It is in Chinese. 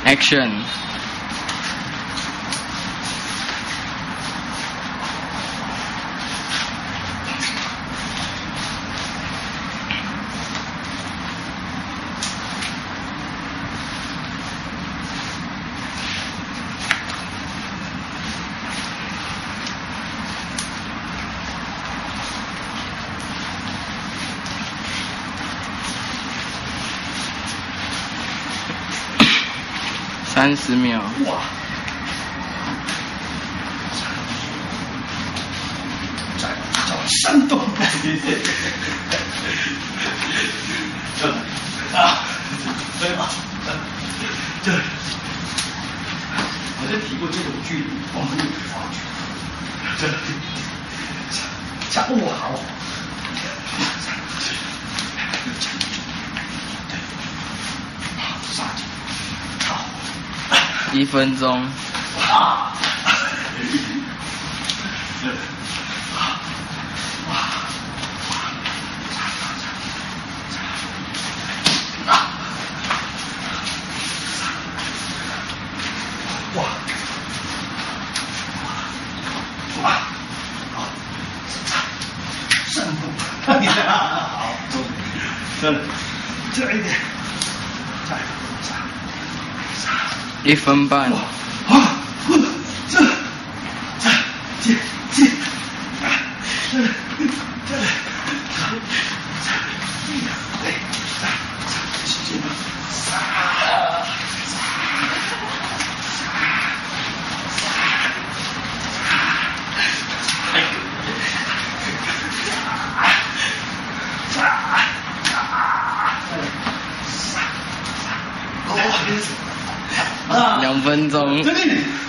Action！ 30秒。 哇！再找山东的，这啊，对吧？这，好像提过这种距离，我们有发觉。这，哇好。 1分钟。 啊！胜负，好，这一点， 1分半。2分钟。